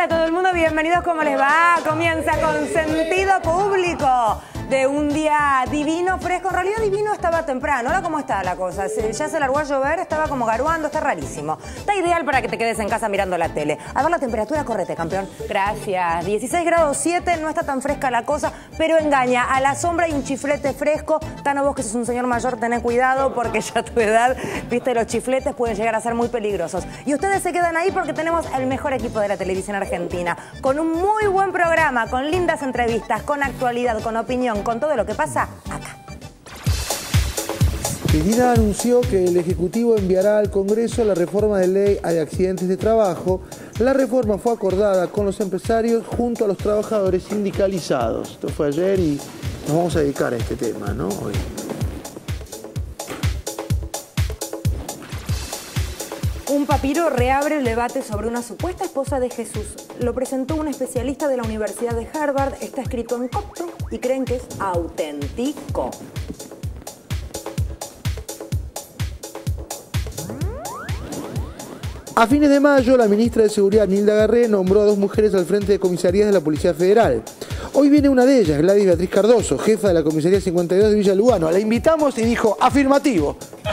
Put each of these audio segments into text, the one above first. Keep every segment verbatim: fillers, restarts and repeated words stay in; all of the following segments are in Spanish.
a todo el mundo, bienvenidos, ¿cómo les va? Comienza con Sentido Público de un día divino, fresco. En realidad divino estaba temprano. ¿Ahora cómo está la cosa? Ya se largó a llover, estaba como garuando, está rarísimo. Está ideal para que te quedes en casa mirando la tele. A ver la temperatura, correte, campeón. Gracias. dieciséis grados siete, no está tan fresca la cosa, pero engaña. A la sombra hay un chiflete fresco. Tano, vos que sos un señor mayor, tenés cuidado porque ya a tu edad, viste, los chifletes pueden llegar a ser muy peligrosos. Y ustedes se quedan ahí porque tenemos el mejor equipo de la televisión argentina, con un muy buen programa, con lindas entrevistas, con actualidad, con opinión, con todo lo que pasa acá. Cristina anunció que el Ejecutivo enviará al Congreso la reforma de ley de accidentes de trabajo. La reforma fue acordada con los empresarios junto a los trabajadores sindicalizados. Esto fue ayer y nos vamos a dedicar a este tema, ¿no? Hoy. Un papiro reabre el debate sobre una supuesta esposa de Jesús. Lo presentó un especialista de la Universidad de Harvard, está escrito en copto y creen que es auténtico. A fines de mayo, la ministra de Seguridad, Nilda Garré, nombró a dos mujeres al frente de comisarías de la Policía Federal. Hoy viene una de ellas, Gladys Beatriz Cardoso, jefa de la Comisaría cincuenta y dos de Villa Lugano. La invitamos y dijo, afirmativo.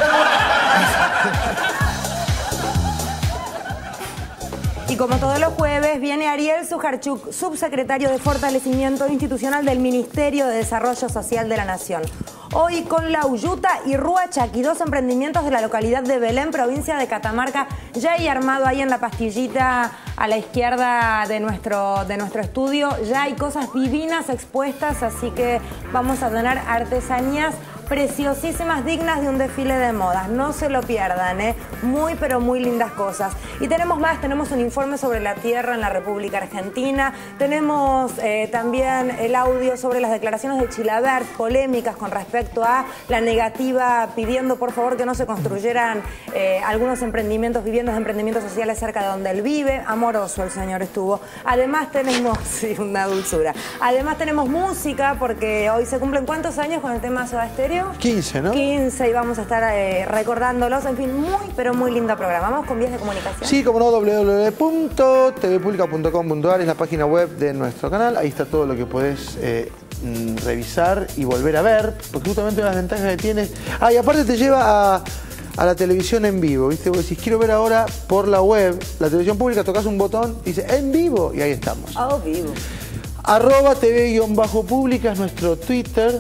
Y como todos los jueves, viene Ariel Sujarchuk, subsecretario de Fortalecimiento Institucional del Ministerio de Desarrollo Social de la Nación. Hoy con La Uyuta y Ruachaqui, dos emprendimientos de la localidad de Belén, provincia de Catamarca, ya hay armado ahí en la pastillita a la izquierda de nuestro, de nuestro estudio. Ya hay cosas divinas expuestas, así que vamos a tener artesanías preciosísimas, dignas de un desfile de modas. No se lo pierdan, ¿eh? Muy, pero muy lindas cosas. Y tenemos más, tenemos un informe sobre la tierra en la República Argentina. Tenemos eh, también el audio sobre las declaraciones de Chilavert, polémicas con respecto a la negativa pidiendo, por favor, que no se construyeran eh, algunos emprendimientos, viviendas, emprendimientos sociales cerca de donde él vive. Amoroso el señor estuvo. Además tenemos, sí, una dulzura. Además tenemos música, porque hoy se cumplen ¿cuántos años con el tema Soda Stereo? quince, ¿no? quince, y vamos a estar eh, recordándolos. En fin, muy, pero muy lindo programa. Vamos con vías de comunicación. Sí, como no, doble u doble u doble u punto t v pública punto com punto a r es la página web de nuestro canal. Ahí está todo lo que podés eh, revisar y volver a ver, porque justamente una de las ventajas que tienes... Ah, y aparte te lleva a, a la televisión en vivo, ¿viste? Vos decís, quiero ver ahora por la web, la televisión pública, tocas un botón, dice, en vivo, y ahí estamos. Oh, vivo. Arroba tv-pública es nuestro Twitter.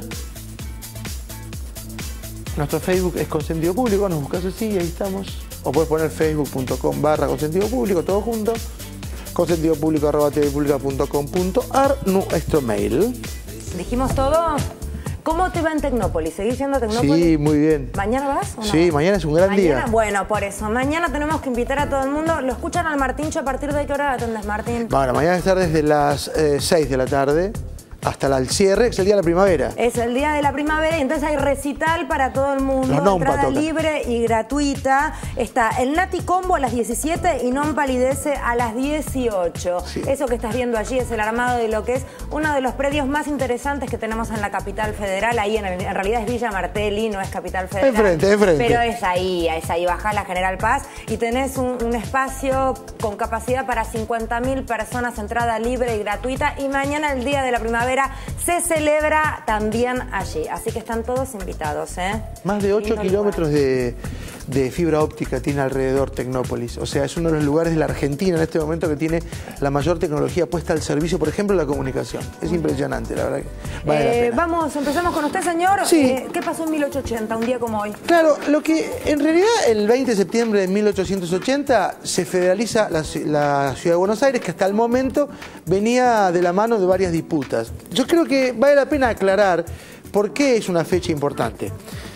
Nuestro Facebook es Consentido Público, nos buscas así y ahí estamos. O puedes poner facebook punto com barra Consentido Público, todo junto. consentido público arroba t v pública punto com punto a r, nuestro mail. ¿Dijimos todo? ¿Cómo te va en Tecnópolis? ¿Seguís yendo a Tecnópolis? Sí, muy bien. ¿Mañana vas o no? Sí, mañana es un gran ¿Mañana? día. Bueno, por eso. Mañana tenemos que invitar a todo el mundo. ¿Lo escuchan al Martíncho a partir de qué hora atendes, Martín? Bueno, mañana va a estar desde las eh, seis de la tarde hasta el cierre, que es el día de la primavera. Es el día de la primavera y entonces hay recital para todo el mundo. Los Nompa entrada tocan. Libre y gratuita. Está el Nati Combo a las diecisiete y Non Palidece a las dieciocho. Sí. Eso que estás viendo allí es el armado de lo que es uno de los predios más interesantes que tenemos en la capital federal. Ahí en, el, en realidad es Villa Martelli, no es capital federal. Enfrente, enfrente. Pero es ahí, es ahí. Bajás la General Paz y tenés un, un espacio con capacidad para cincuenta mil personas, entrada libre y gratuita. Y mañana, el día de la primavera, se celebra también allí, así que están todos invitados, ¿eh? Más de ocho kilómetros de, de fibra óptica tiene alrededor Tecnópolis, o sea, es uno de los lugares de la Argentina en este momento que tiene la mayor tecnología puesta al servicio, por ejemplo, la comunicación. Es impresionante, la verdad que vale eh, la pena. Vamos, empezamos con usted, señor. Sí. Eh, ¿Qué pasó en mil ochocientos ochenta, un día como hoy? Claro, lo que en realidad el veinte de septiembre de mil ochocientos ochenta se federaliza la, la ciudad de Buenos Aires, que hasta el momento venía de la mano de varias disputas. Yo creo que vale la pena aclarar por qué es una fecha importante.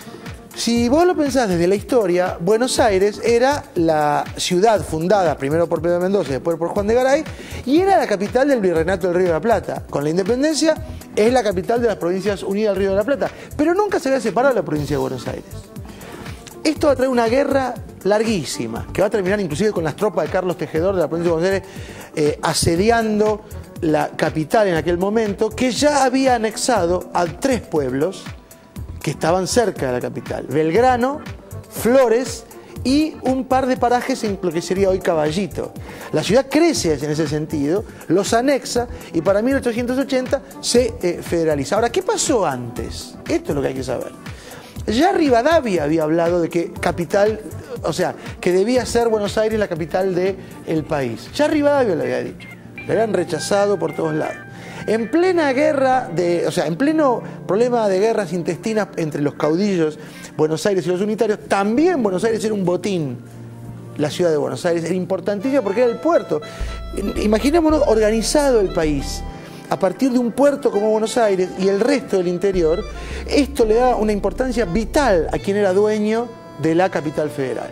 Si vos lo pensás desde la historia, Buenos Aires era la ciudad fundada primero por Pedro Mendoza y después por Juan de Garay, y era la capital del Virreinato del Río de la Plata. Con la independencia es la capital de las Provincias Unidas del Río de la Plata, pero nunca se había separado la provincia de Buenos Aires. Esto va a traer una guerra larguísima, que va a terminar inclusive con las tropas de Carlos Tejedor de la provincia de Buenos Aires eh, asediando la capital en aquel momento, que ya había anexado a tres pueblos que estaban cerca de la capital: Belgrano, Flores y un par de parajes en lo que sería hoy Caballito. La ciudad crece en ese sentido, los anexa y para mil ochocientos ochenta se eh, federaliza. Ahora, ¿qué pasó antes? Esto es lo que hay que saber. Ya Rivadavia había hablado de que capital, o sea, que debía ser Buenos Aires la capital del país. Ya Rivadavia lo había dicho. Le habían rechazado por todos lados. En plena guerra, de, o sea, en pleno problema de guerras intestinas entre los caudillos Buenos Aires y los unitarios, también Buenos Aires era un botín. La ciudad de Buenos Aires era importantísima porque era el puerto. Imaginémonos organizado el país a partir de un puerto como Buenos Aires y el resto del interior. Esto le da una importancia vital a quien era dueño de la capital federal.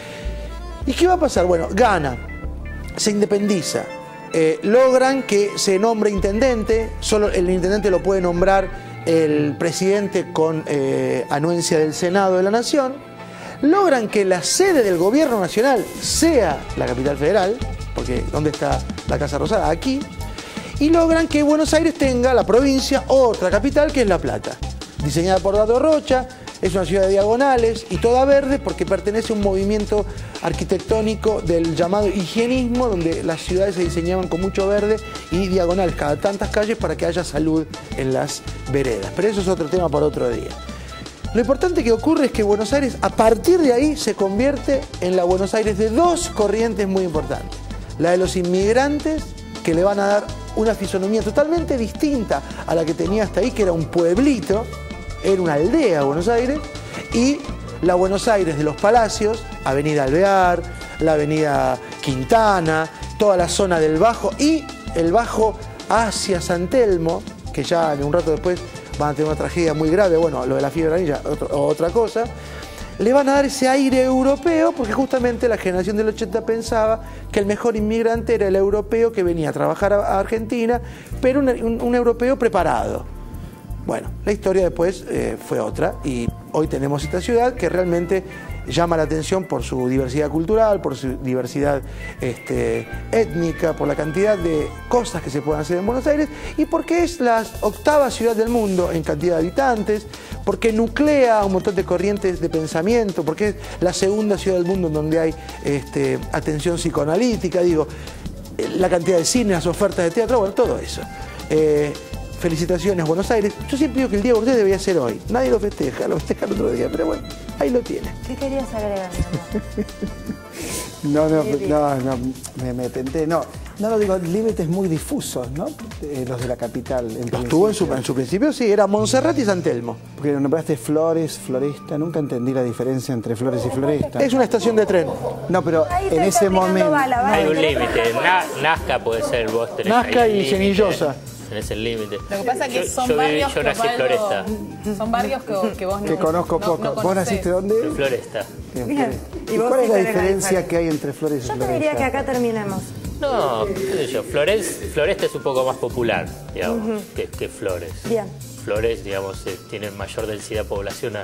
¿Y qué va a pasar? Bueno, gana, se independiza. Eh, logran que se nombre intendente, solo el intendente lo puede nombrar el presidente con eh, anuencia del Senado de la Nación. Logran que la sede del gobierno nacional sea la capital federal, porque ¿dónde está la Casa Rosada? Aquí. Y logran que Buenos Aires tenga la provincia, otra capital que es La Plata, diseñada por Dato Rocha. Es una ciudad de diagonales y toda verde porque pertenece a un movimiento arquitectónico del llamado higienismo, donde las ciudades se diseñaban con mucho verde y diagonales cada tantas calles para que haya salud en las veredas. Pero eso es otro tema para otro día. Lo importante que ocurre es que Buenos Aires, a partir de ahí, se convierte en la Buenos Aires de dos corrientes muy importantes. La de los inmigrantes, que le van a dar una fisonomía totalmente distinta a la que tenía hasta ahí, que era un pueblito, era una aldea Buenos Aires, y la Buenos Aires de los Palacios, Avenida Alvear, la Avenida Quintana, toda la zona del Bajo y el Bajo hacia San Telmo, que ya en un rato después van a tener una tragedia muy grave, bueno, lo de la fiebre amarilla, otra cosa, le van a dar ese aire europeo porque justamente la generación del ochenta pensaba que el mejor inmigrante era el europeo que venía a trabajar a Argentina, pero un, un, un europeo preparado. Bueno, la historia después eh, fue otra y hoy tenemos esta ciudad que realmente llama la atención por su diversidad cultural, por su diversidad este, étnica, por la cantidad de cosas que se pueden hacer en Buenos Aires y porque es la octava ciudad del mundo en cantidad de habitantes, porque nuclea un montón de corrientes de pensamiento, porque es la segunda ciudad del mundo en donde hay este, atención psicoanalítica, digo, la cantidad de cine, las ofertas de teatro, bueno, todo eso. Eh, Felicitaciones, Buenos Aires. Yo siempre digo que el Día de Buenos Aires debería ser hoy. Nadie lo festeja, lo festeja el otro día, pero bueno, ahí lo tiene. ¿Qué querías agregar, No, no, no, no, me, me tenté, no. No lo digo, límites muy difusos, ¿no? Eh, los de la capital. Los tuvo en su, en su principio, sí, era Montserrat y San Telmo. Porque nombraste Flores, Floresta, nunca entendí la diferencia entre Flores y Floresta. Es una estación de tren. No, pero en ese momento... Bala, bala. Hay un límite, Na, Nazca puede ser, vos tenés Nazca ahí el y Cenillosa. Tenés el límite. Lo que pasa es que Yo- son yo viví- barrios yo que nací en Osvaldo- Floresta. son barrios que, que vos no Que conozco no- poco. no ¿Vos conocés. naciste dónde? En Floresta. En Bien. Flores. ¿Y ¿Y vos cuál es sí la tenés la diferencia diferencia? que hay entre Flores y Yo te Floresta? diría que acá terminemos. No, qué sé yo, Flores, Floresta es un poco más popular, digamos, que, que Flores. Bien. Flores, digamos, eh, tiene mayor densidad poblacional.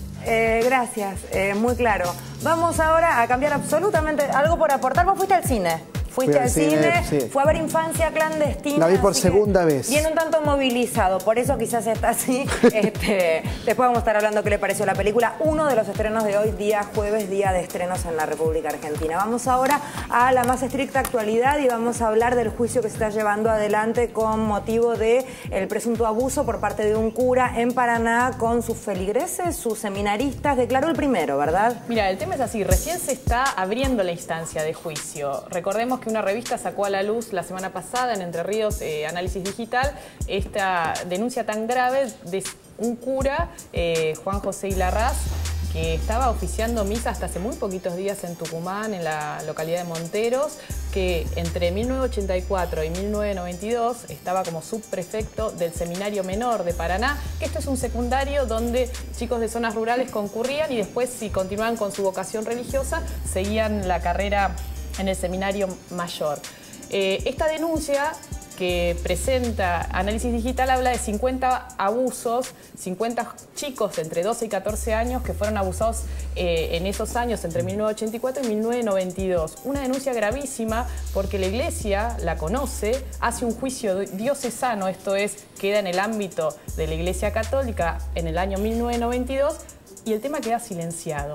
Eh, gracias, eh, muy claro. Vamos ahora a cambiar absolutamente algo por aportar. Vos fuiste al cine. Fuiste Fui al al cine, cine, sí. fue a ver Infancia Clandestina. La vi por así que segunda vez. Viene un tanto movilizado, por eso quizás está así. Este, después vamos a estar hablando qué le pareció la película. Uno de los estrenos de hoy, día jueves, día de estrenos en la República Argentina. Vamos ahora a la más estricta actualidad y vamos a hablar del juicio que se está llevando adelante con motivo de el presunto abuso por parte de un cura en Paraná con sus feligreses, sus seminaristas. Declaró el primero, ¿verdad? Mira, el tema es así, recién se está abriendo la instancia de juicio. Recordemos que una revista sacó a la luz la semana pasada en Entre Ríos, eh, Análisis Digital, esta denuncia tan grave de un cura, eh, Juan José Hilarraz, que estaba oficiando misa hasta hace muy poquitos días en Tucumán, en la localidad de Monteros, que entre mil novecientos ochenta y cuatro y mil novecientos noventa y dos estaba como subprefecto del Seminario Menor de Paraná, que esto es un secundario donde chicos de zonas rurales concurrían y después, si continuaban con su vocación religiosa, seguían la carrera en el Seminario Mayor. Eh, esta denuncia que presenta Análisis Digital habla de cincuenta abusos, cincuenta chicos entre doce y catorce años que fueron abusados eh, en esos años entre mil novecientos ochenta y cuatro y mil novecientos noventa y dos. Una denuncia gravísima porque la Iglesia la conoce, hace un juicio diocesano, esto es, queda en el ámbito de la Iglesia Católica en el año mil novecientos noventa y dos y el tema queda silenciado.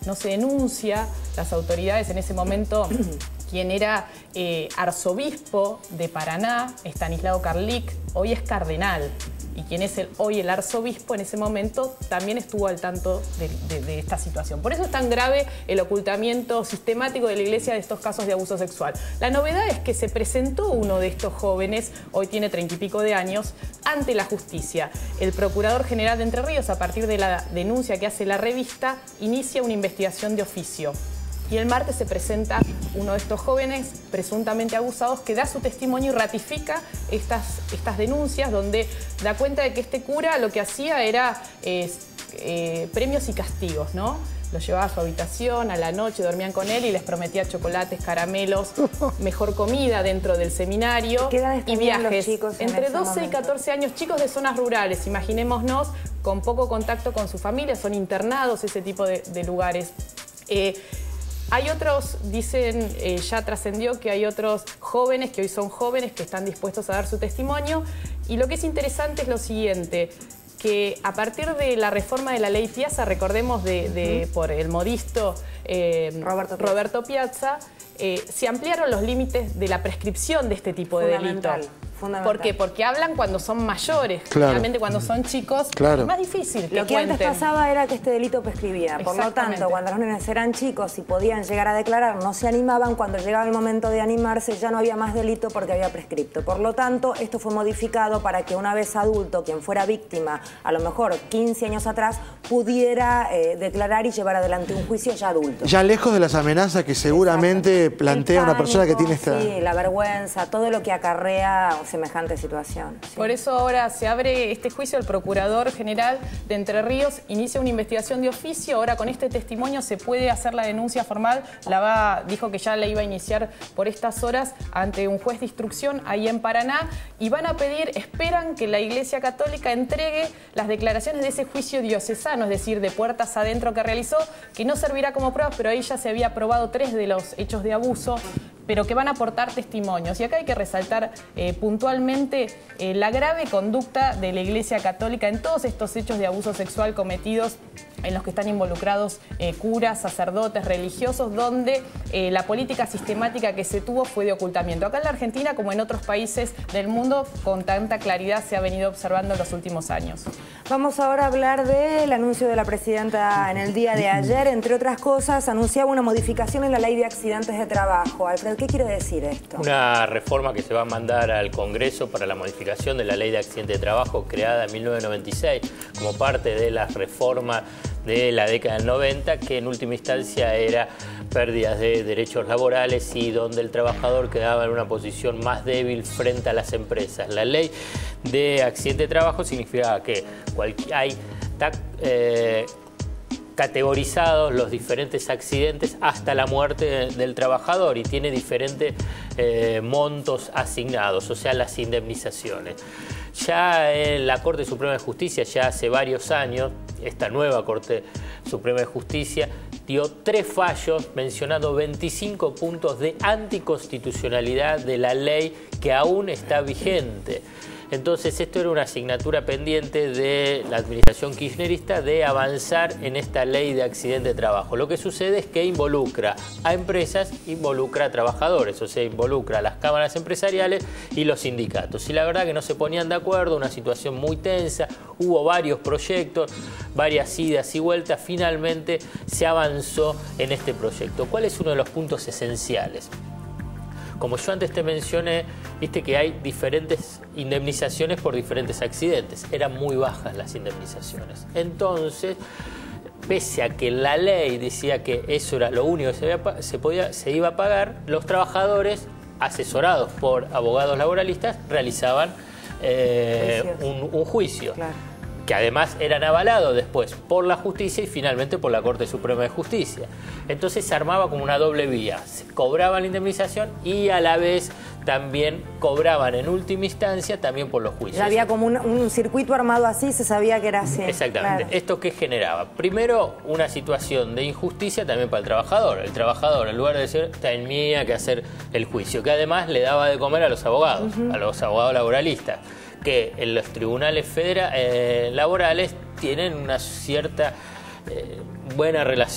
no se denuncia. Las autoridades en ese momento, quien era eh, arzobispo de Paraná, Estanislao Carlic, hoy es cardenal. Y quien es el, hoy el arzobispo en ese momento también estuvo al tanto de, de, de esta situación. Por eso es tan grave el ocultamiento sistemático de la Iglesia de estos casos de abuso sexual. La novedad es que se presentó uno de estos jóvenes, hoy tiene treinta y pico de años, ante la justicia. El Procurador General de Entre Ríos, a partir de la denuncia que hace la revista, inicia una investigación de oficio. Y el martes se presenta uno de estos jóvenes presuntamente abusados que da su testimonio y ratifica estas, estas denuncias, donde da cuenta de que este cura lo que hacía era eh, eh, premios y castigos, ¿no? Los llevaba a su habitación, a la noche dormían con él y les prometía chocolates, caramelos, mejor comida dentro del seminario y viajes. Entre doce y catorce años, chicos de zonas rurales, imaginémonos, con poco contacto con su familia, son internados, ese tipo de, de lugares. Eh, Hay otros, dicen, eh, ya trascendió que hay otros jóvenes, que hoy son jóvenes, que están dispuestos a dar su testimonio. Y lo que es interesante es lo siguiente, que a partir de la reforma de la ley Piazza, recordemos de, de, por el modisto eh, Roberto Piazza, Roberto Piazza eh, se ampliaron los límites de la prescripción de este tipo de delitos. ¿Por qué? Porque hablan cuando son mayores. Claro. Realmente cuando son chicos claro. es más difícil que Lo que cuenten. antes pasaba era que este delito prescribía. Por lo tanto, cuando los nenes eran chicos y podían llegar a declarar, no se animaban. Cuando llegaba el momento de animarse ya no había más delito porque había prescripto. Por lo tanto, esto fue modificado para que una vez adulto, quien fuera víctima, a lo mejor quince años atrás, pudiera eh, declarar y llevar adelante un juicio ya adulto. Ya lejos de las amenazas que seguramente Exacto. plantea pánico, una persona que tiene esta... Sí, la vergüenza, todo lo que acarrea semejante situación. Sí. Por eso ahora se abre este juicio. El Procurador General de Entre Ríos inicia una investigación de oficio. Ahora con este testimonio se puede hacer la denuncia formal. La va, dijo que ya la iba a iniciar por estas horas ante un juez de instrucción ahí en Paraná. Y van a pedir, esperan que la Iglesia Católica entregue las declaraciones de ese juicio diocesano, es decir, de puertas adentro que realizó, que no servirá como prueba, pero ahí ya se había probado tres de los hechos de abuso, pero que van a aportar testimonios. Y acá hay que resaltar eh, puntualmente eh, la grave conducta de la Iglesia Católica en todos estos hechos de abuso sexual cometidos en los que están involucrados eh, curas, sacerdotes, religiosos, donde eh, la política sistemática que se tuvo fue de ocultamiento. Acá en la Argentina, como en otros países del mundo, con tanta claridad se ha venido observando en los últimos años. Vamos ahora a hablar del anuncio de la presidenta en el día de ayer. Entre otras cosas, anunciaba una modificación en la ley de accidentes de trabajo. Alfred, ¿qué quiere decir esto? Una reforma que se va a mandar al Congreso para la modificación de la ley de accidentes de trabajo creada en mil novecientos noventa y seis como parte de las reformas de la década del noventa, que en última instancia era pérdidas de derechos laborales y donde el trabajador quedaba en una posición más débil frente a las empresas. La ley de accidente de trabajo significaba que hay eh, categorizados los diferentes accidentes hasta la muerte del trabajador y tiene diferentes eh, montos asignados, o sea, las indemnizaciones. Ya en la Corte Suprema de Justicia, ya hace varios años, esta nueva Corte Suprema de Justicia dio tres fallos mencionando veinticinco puntos de anticonstitucionalidad de la ley que aún está vigente. Entonces esto era una asignatura pendiente de la administración kirchnerista de avanzar en esta ley de accidente de trabajo. Lo que sucede es que involucra a empresas, involucra a trabajadores, o sea, involucra a las cámaras empresariales y los sindicatos. Y la verdad que no se ponían de acuerdo, una situación muy tensa, hubo varios proyectos, varias idas y vueltas, finalmente se avanzó en este proyecto. ¿Cuál es uno de los puntos esenciales? Como yo antes te mencioné, viste que hay diferentes indemnizaciones por diferentes accidentes. Eran muy bajas las indemnizaciones. Entonces, pese a que la ley decía que eso era lo único que se, había, se, podía, se iba a pagar, los trabajadores, asesorados por abogados laboralistas, realizaban eh, un, un juicio. Claro. Que además eran avalados después por la justicia y finalmente por la Corte Suprema de Justicia. Entonces se armaba como una doble vía. Se cobraban la indemnización y a la vez también cobraban en última instancia también por los juicios. Ya había como un, un circuito armado así, se sabía que era así. Exactamente. Claro. ¿Esto qué generaba? Primero, una situación de injusticia también para el trabajador. El trabajador, en lugar de decir, tenía que hacer el juicio, que además le daba de comer a los abogados, uh-huh. a los abogados laboralistas, que en los tribunales federales, eh, laborales tienen una cierta eh, buena relación.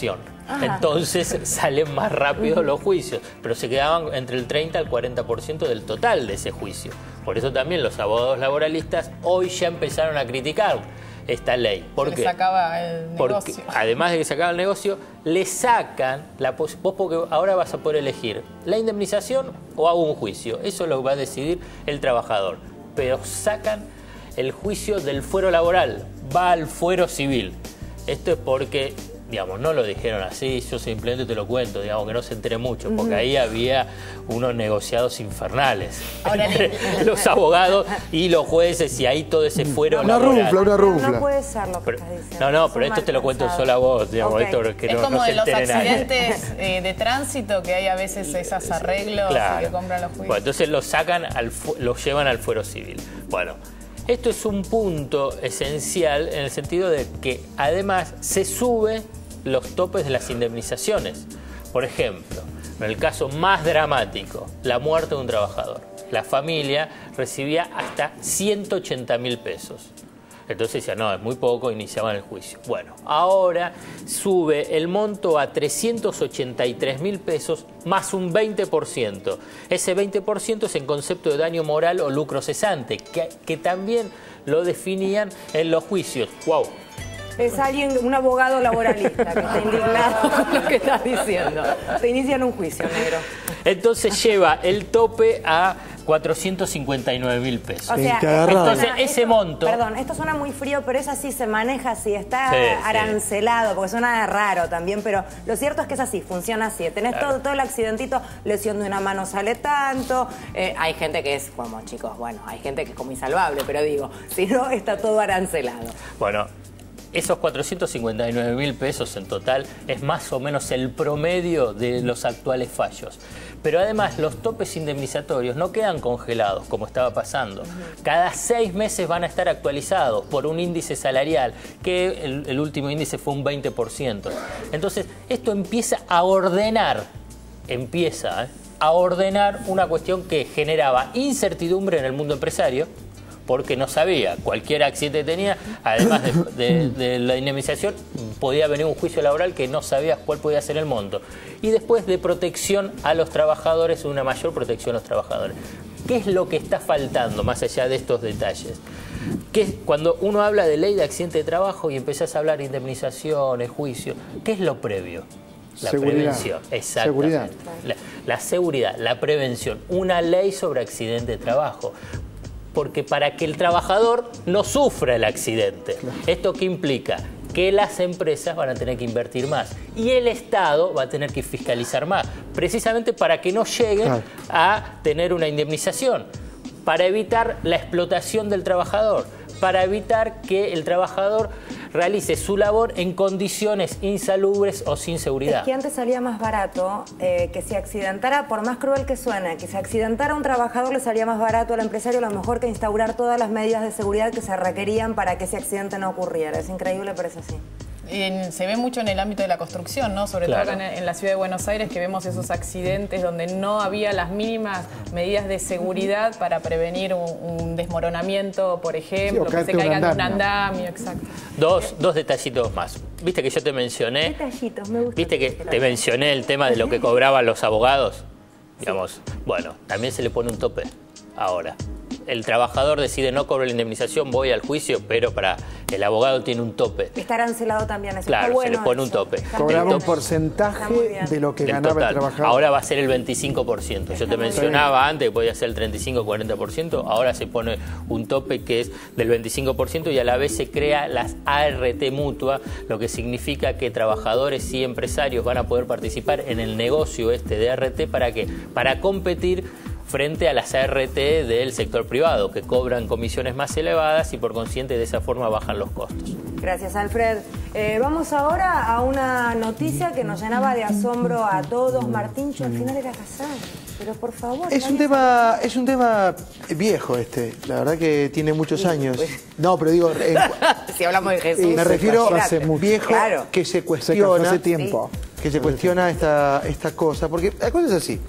Ajá. Entonces salen más rápido los juicios, pero se quedaban entre el treinta al cuarenta por ciento del total de ese juicio. Por eso también los abogados laboralistas hoy ya empezaron a criticar esta ley. ¿Por Se qué? le sacaba el Porque negocio. además de que sacaban el negocio, le sacan la pos vos porque ahora vas a poder elegir la indemnización o hago un juicio. Eso lo va a decidir el trabajador. Pero sacan el juicio del fuero laboral, va al fuero civil. Esto es porque, digamos, no lo dijeron así, yo simplemente te lo cuento, digamos, que no se entere mucho, porque ahí había unos negociados infernales Ahora, entre los abogados y los jueces, y ahí todo ese fuero Una laboral. rufla, una rufla. No puede ser lo que Pero- estás diciendo. no, no, Es pero un esto te lo mal cuento pensado. solo a vos, digamos, Ok. esto que Es no, como no se de los entere nadie. accidentes eh, de tránsito, que hay a veces esos arreglos Claro. que compran los juicios. Bueno, entonces lo sacan, al fu- lo llevan al fuero civil. Bueno, esto es un punto esencial en el sentido de que además se sube los topes de las indemnizaciones. Por ejemplo, en el caso más dramático, la muerte de un trabajador, la familia recibía hasta ciento ochenta mil pesos. Entonces decía, no, es muy poco, iniciaban el juicio. Bueno, ahora sube el monto a trescientos ochenta y tres mil pesos más un veinte por ciento. Ese veinte por ciento es en concepto de daño moral o lucro cesante, que, que también lo definían en los juicios. ¡Wow! Es alguien, un abogado laboralista que está indignado con lo que estás diciendo. Te inician un juicio, negro. Entonces lleva el tope a cuatrocientos cincuenta y nueve mil pesos. O sea, Te agarraba. esto suena- Entonces, ese esto- monto- Perdón, esto suena muy frío, pero es así, se maneja así, está Sí, sí. arancelado, porque suena raro también, pero lo cierto es que es así, funciona así. Tenés Claro. todo, todo el accidentito, lesión de una mano sale tanto. eh, hay gente que es como, chicos, bueno, hay gente que es como insalvable, pero digo, si no, está todo arancelado. Bueno, esos cuatrocientos cincuenta y nueve mil pesos en total es más o menos el promedio de los actuales fallos. Pero además los topes indemnizatorios no quedan congelados como estaba pasando. Cada seis meses van a estar actualizados por un índice salarial, que el, el último índice fue un veinte por ciento. Entonces esto empieza a ordenar, empieza ¿eh? a ordenar una cuestión que generaba incertidumbre en el mundo empresario, porque no sabía, cualquier accidente que tenía, además de, de- de la indemnización, podía venir un juicio laboral que no sabías cuál podía ser el monto. Y después de protección a los trabajadores, una mayor protección a los trabajadores. ¿Qué es lo que está faltando más allá de estos detalles? Que es cuando uno habla de ley de accidente de trabajo y empezás a hablar de indemnizaciones, juicio, ¿qué es lo previo? La Seguridad. prevención, exactamente. Seguridad. La, la seguridad, la prevención, una ley sobre accidente de trabajo. Porque para que el trabajador no sufra el accidente. ¿Esto qué implica? Que las empresas van a tener que invertir más y el Estado va a tener que fiscalizar más, precisamente para que no lleguen Claro. a tener una indemnización, para evitar la explotación del trabajador, para evitar que el trabajador realice su labor en condiciones insalubres o sin seguridad. Es que antes salía más barato eh, que se accidentara, por más cruel que suene, que se accidentara un trabajador le salía más barato al empresario, a lo mejor que instaurar todas las medidas de seguridad que se requerían para que ese accidente no ocurriera. Es increíble, pero es así. En- se ve mucho en el ámbito de la construcción, ¿no? Sobre Claro. todo acá en, en la ciudad de Buenos Aires, que vemos esos accidentes donde no había las mínimas medidas de seguridad para prevenir un, un desmoronamiento, por ejemplo, Sí, o que se caerte un caigan de un andamio. andamio, exacto. Dos, dos detallitos más. Viste que yo te mencioné, Detallitos, me gusta. viste que te mencioné el tema de lo que cobraban los abogados. Digamos, bueno, también se le pone un tope ahora. El trabajador decide no cobrar la indemnización, voy al juicio, pero para el abogado tiene un tope. Está arancelado también, eso Claro, está bueno. se le pone un eso. tope. Está Cobraba muy un bien. porcentaje Está muy bien. de lo que Del ganaba total. el trabajador. Ahora va a ser el veinticinco por ciento. Yo te muy mencionaba antes que podía ser el treinta y cinco o cuarenta por ciento. Ahora se pone un tope que es del veinticinco por ciento y a la vez se crea las A R T mutua, lo que significa que trabajadores y empresarios van a poder participar en el negocio este de A R T para que para competir frente a las A R T del sector privado, que cobran comisiones más elevadas y por consiguiente de esa forma bajan los costos. Gracias, Alfred. Eh, vamos ahora a una noticia que nos llenaba de asombro a todos. Martíncho al final era casado. Pero por favor. Es un nadie tema, es un tema viejo este, la verdad que tiene muchos años. No, pero digo, en- sabe. Si hablamos de Jesús. Sí, me se refiero casó a hace mucho. viejo Claro. que se Se casó cuestiona, hace tiempo. que se cuestiona esta, esta cosa, porque la cosa es así.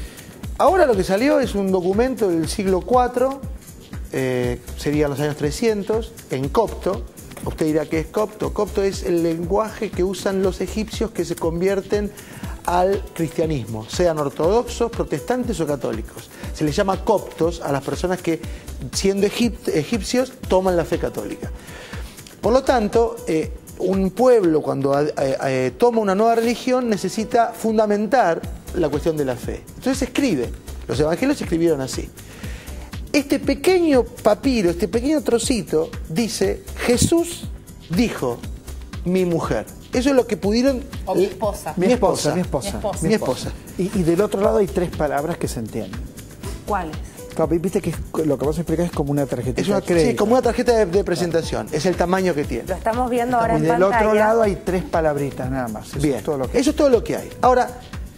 Ahora lo que salió es un documento del siglo cuatro, eh, serían los años trescientos, en copto, Usted dirá que es copto. Copto es el lenguaje que usan los egipcios que se convierten al cristianismo, sean ortodoxos, protestantes o católicos. Se les llama coptos a las personas que, siendo egipcios, toman la fe católica. Por lo tanto, eh, un pueblo cuando eh, eh, toma una nueva religión necesita fundamentar la cuestión de la fe. Entonces se escribe. Los evangelios se escribieron así. Este pequeño papiro, este pequeño trocito, dice, Jesús dijo, mi mujer. Eso es lo que pudieron... O mi esposa. Mi esposa, mi esposa. Mi esposa. Mi esposa. Y, y del otro lado hay tres palabras que se entienden. ¿Cuáles? Claro, viste que es, lo que vos explicás es como una tarjetita Es una, de crédito. sí, como una tarjeta de, de presentación. Es el tamaño que tiene. Lo estamos viendo ahora Y en del pantalla. otro lado hay tres palabritas nada más. Eso Bien, es todo lo que... eso es todo lo que hay. Ahora,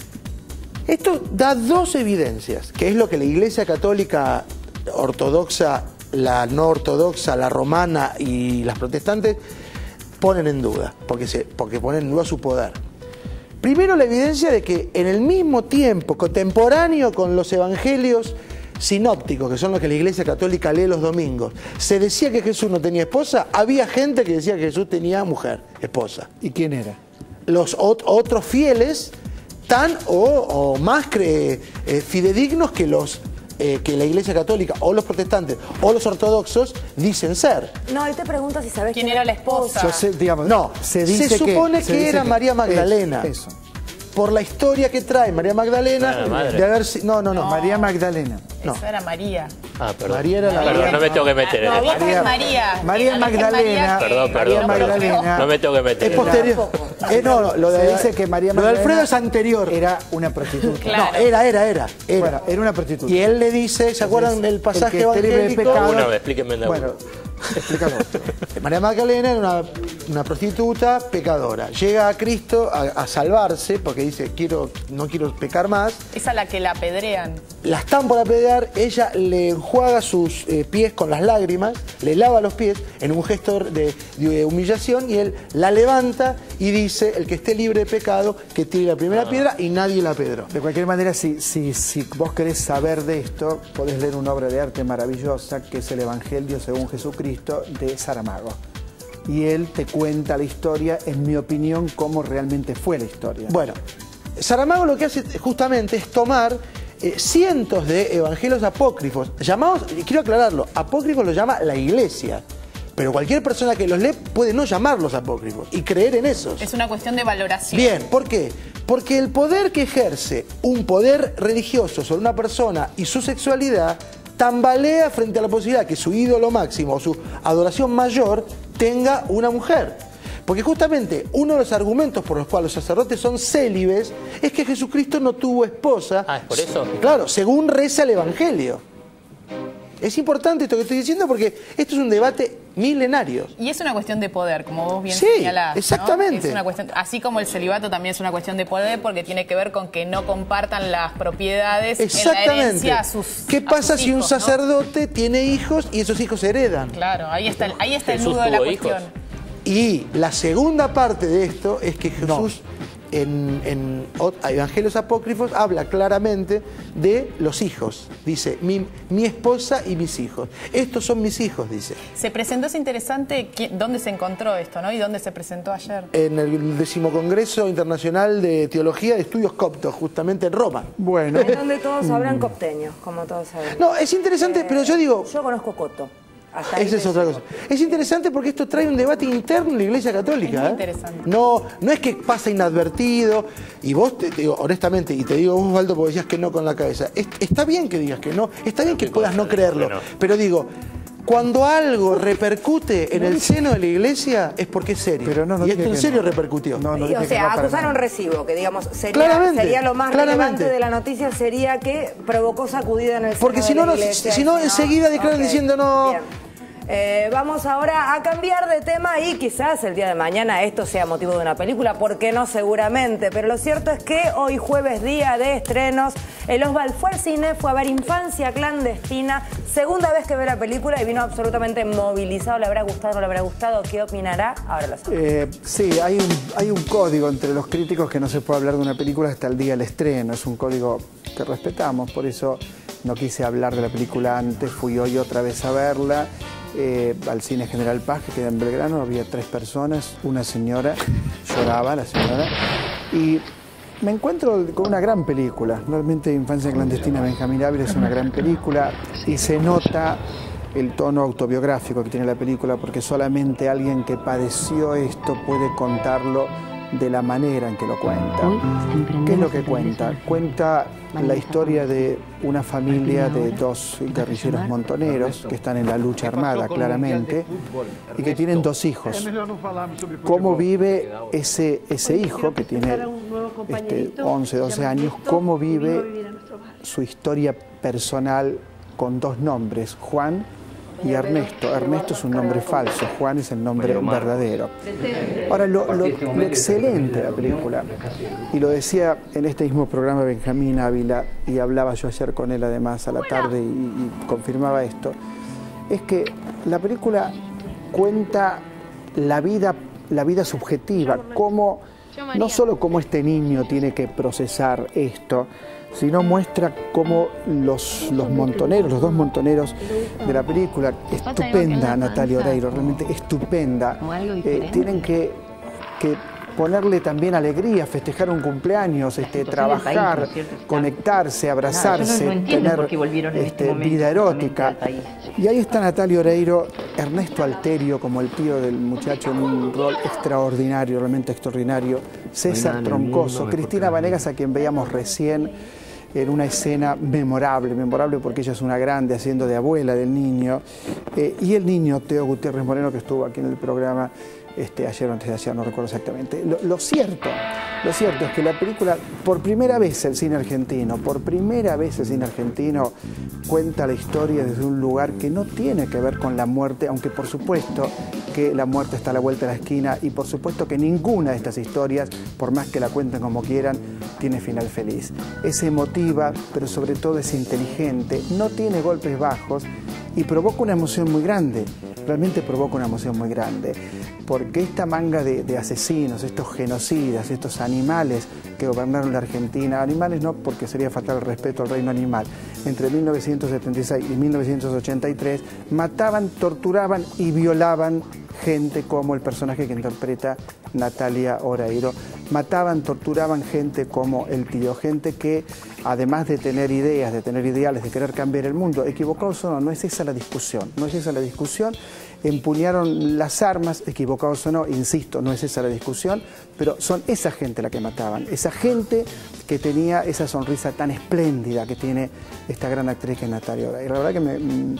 esto da dos evidencias, que es lo que la Iglesia Católica ortodoxa, la no ortodoxa, la romana y las protestantes ponen en duda, porque, se, porque ponen en duda su poder. Primero, la evidencia de que en el mismo tiempo, contemporáneo con los evangelios sinópticos, que son los que la Iglesia Católica lee los domingos, se decía que Jesús no tenía esposa, había gente que decía que Jesús tenía mujer, esposa. ¿Y quién era? Los ot otros fieles tan o, o más cre eh, fidedignos que los eh, que la Iglesia Católica o los protestantes o los ortodoxos dicen ser. No, él te pregunta si sabes ¿Quién era la esposa? Yo sé, digamos, No, se, dice se supone que, se dice era María Magdalena. Eso, eso. Por la historia que trae María Magdalena Ah, madre. de haber si- no, no, no, No. María Magdalena. No. Eso era María. Ah, perdón. María era la Perdón, María- no me tengo que meter en No, esto. vos sos María. María Eh, no, es que Magdalena. María que- Perdón, María perdón, Magdalena. No me tengo que meter Es en esto. posterior. Eh, no, no, lo de, Se dice que María lo de Magdalena Alfredo es anterior. Era una prostituta. Claro. No, era, era, era. era. Bueno, era una prostituta. Y él le dice, ¿se acuerdan del pasaje el que esté libre de evangélico? pecado- Una vez, explíquenme de Bueno, uno. explícalo. María Magdalena era una, una prostituta pecadora. Llega a Cristo a, a salvarse porque dice, quiero, no quiero pecar más. Es a la que la apedrean. La están por apedrear, ella le enjuaga sus eh, pies con las lágrimas, le lava los pies en un gesto de, de humillación y él la levanta y dice, el que esté libre de pecado, que tire la primera piedra y nadie la apedró. De cualquier manera, si, si, si vos querés saber de esto, podés leer una obra de arte maravillosa que es el Evangelio según Jesucristo de Saramago. Y él te cuenta la historia, en mi opinión, cómo realmente fue la historia. Bueno, Saramago lo que hace justamente es tomar eh, cientos de evangelios apócrifos, llamados, y quiero aclararlo, apócrifos los llama la Iglesia, pero cualquier persona que los lee puede no llamarlos apócrifos y creer en esos. Es una cuestión de valoración. Bien, ¿por qué? Porque el poder que ejerce un poder religioso sobre una persona y su sexualidad tambalea frente a la posibilidad que su ídolo máximo o su adoración mayor tenga una mujer. Porque justamente uno de los argumentos por los cuales los sacerdotes son célibes es que Jesucristo no tuvo esposa. Ah, ¿es por eso? Claro, según reza el Evangelio. Es importante esto que estoy diciendo porque esto es un debate milenario. Y es una cuestión de poder, como vos bien Sí, señalás, ¿no? exactamente. Es una cuestión, así como el celibato también es una cuestión de poder porque tiene que ver con que no compartan las propiedades en la Exactamente. herencia a sus ¿Qué a pasa sus si un hijos, ¿no? sacerdote tiene hijos y esos hijos heredan? Claro, ahí está el, ahí está el Jesús nudo de la tuvo hijos. cuestión. Y la segunda parte de esto es que Jesús en, en ot- Evangelios apócrifos habla claramente de los hijos. Dice, mi, mi esposa y mis hijos. Estos son mis hijos, dice. Se presentó, es interesante, qui- dónde se encontró esto, ¿no? Y dónde se presentó ayer. En el decimocongreso internacional de teología de estudios coptos, justamente en Roma. Bueno, En donde todos hablan copteños, como todos saben. No, es interesante, Eh, pero yo digo, Yo conozco Coto. Hasta ahí esa es te otra llego. cosa. Es interesante porque esto trae un debate interno en la Iglesia Católica. Es muy ¿eh? interesante. No, no es que pasa inadvertido. Y vos, te, te digo, honestamente, y te digo vos, Osvaldo, porque decías que no con la cabeza. Es- está bien que digas que no, está bien que puedas no creerlo. que no. Pero digo, cuando algo repercute en el seno de la Iglesia es porque es serio. Pero no, no y dije esto en que serio no. repercutió. No, no Y, dije o que sea, no para acusaron nada. recibo, que digamos, sería, Claramente, sería lo más claramente. relevante de la noticia, sería que provocó sacudida en el Porque seno si de no, la no- iglesia, si no, y enseguida declaran diciendo no. Bien. Eh, vamos ahora a cambiar de tema y quizás el día de mañana esto sea motivo de una película, ¿por qué no? Seguramente, pero lo cierto es que hoy jueves, día de estrenos, el Osvald fue al cine, fue a ver Infancia Clandestina, segunda vez que ve la película y vino absolutamente movilizado, ¿le habrá gustado, no le habrá gustado? ¿Qué opinará? Ahora lo sabemos. Eh, sí, hay un, hay un código entre los críticos que no se puede hablar de una película hasta el día del estreno. Es un código que respetamos, por eso no quise hablar de la película antes, fui hoy otra vez a verla eh, al Cine General Paz, que queda en Belgrano. Había tres personas, una señora, lloraba la señora, y me encuentro con una gran película. Realmente Infancia Clandestina de Benjamín Ávila es una gran película y se nota el tono autobiográfico que tiene la película, porque solamente alguien que padeció esto puede contarlo de la manera en que lo cuenta. ¿Qué es lo que cuenta? Cuenta la historia de una familia de dos guerrilleros montoneros que están en la lucha armada, claramente, y que tienen dos hijos. ¿Cómo vive ese, ese hijo, que tiene este, once, doce años, cómo vive su historia personal con dos nombres, Juan y Ernesto? Ernesto es un nombre falso, Juan es el nombre verdadero. Ahora, lo, lo, lo excelente de la película, y lo decía en este mismo programa Benjamín Ávila, y hablaba yo ayer con él además a la tarde y, y confirmaba esto, es que la película cuenta la vida, la vida subjetiva, cómo, no solo cómo este niño tiene que procesar esto, sino muestra cómo los, los montoneros, los dos montoneros de la película, estupenda Natalia Oreiro, realmente estupenda, eh, tienen que, que ponerle también alegría, festejar un cumpleaños, este, trabajar, conectarse, abrazarse, tener este, vida erótica. Y ahí está Natalia Oreiro, Ernesto Alterio como el tío del muchacho en un rol extraordinario, realmente extraordinario, César Troncoso, Cristina Vanegas, a quien veíamos recién en una escena memorable, memorable porque ella es una grande haciendo de abuela del niño, eh, y el niño Teo Gutiérrez Moreno, que estuvo aquí en el programa este, ayer o antes de ayer, no recuerdo exactamente. Lo, lo cierto, lo cierto es que la película, por primera vez el cine argentino, por primera vez el cine argentino cuenta la historia desde un lugar que no tiene que ver con la muerte, aunque por supuesto que la muerte está a la vuelta de la esquina, y por supuesto que ninguna de estas historias, por más que la cuenten como quieran, tiene final feliz. Es emotiva, pero sobre todo es inteligente, no tiene golpes bajos y provoca una emoción muy grande, realmente provoca una emoción muy grande, porque esta manga de, de asesinos, estos genocidas, estos animales que gobernaron la Argentina, animales no porque sería faltar el respeto al reino animal, entre mil novecientos setenta y seis y mil novecientos ochenta y tres, mataban, torturaban y violaban gente como el personaje que interpreta Natalia Oreiro. Mataban, torturaban gente como el tío, gente que además de tener ideas, de tener ideales, de querer cambiar el mundo, equivocados o no, no es esa la discusión, no es esa la discusión, empuñaron las armas, equivocados o no, insisto, no es esa la discusión, pero son esa gente la que mataban, esa gente que tenía esa sonrisa tan espléndida que tiene esta gran actriz que es Natalia Oreiro. La verdad que me,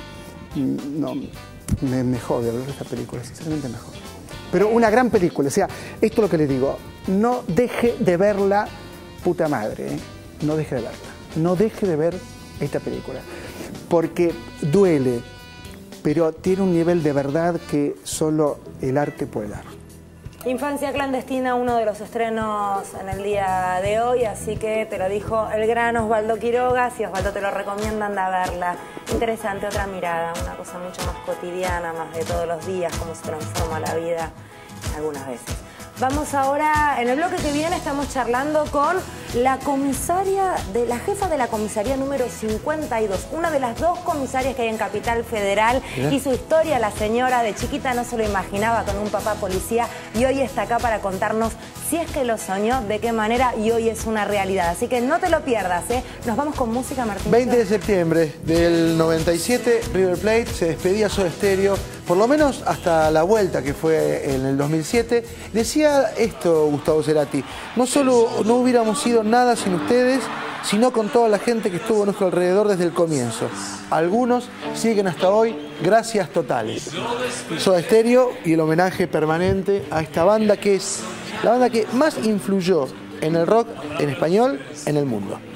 no, me, me jode hablar de esta película, sinceramente me jode. Pero una gran película, o sea, esto es lo que les digo, no deje de verla, puta madre, ¿eh? No deje de verla, no deje de ver esta película, porque duele, pero tiene un nivel de verdad que solo el arte puede dar. Infancia Clandestina, uno de los estrenos en el día de hoy, así que te lo dijo el gran Osvaldo Quiroga. Si Osvaldo te lo recomienda, anda a verla. Interesante, otra mirada, una cosa mucho más cotidiana, más de todos los días, cómo se transforma la vida algunas veces. Vamos ahora, en el bloque que viene estamos charlando con la comisaria, de la jefa de la comisaría número cincuenta y dos, una de las dos comisarias que hay en Capital Federal. ¿Qué? Y su historia, la señora de chiquita no se lo imaginaba con un papá policía y hoy está acá para contarnos si es que lo soñó, de qué manera, y hoy es una realidad. Así que no te lo pierdas, ¿eh? Nos vamos con música, Martín. veinte de septiembre del noventa y siete, River Plate se despedía Soda Stereo, por lo menos hasta la vuelta que fue en el dos mil siete. Decía esto Gustavo Cerati: no solo no hubiéramos sido nada sin ustedes, sino con toda la gente que estuvo a nuestro alrededor desde el comienzo. Algunos siguen hasta hoy, gracias totales. Soda Stereo y el homenaje permanente a esta banda que es la banda que más influyó en el rock en español en el mundo.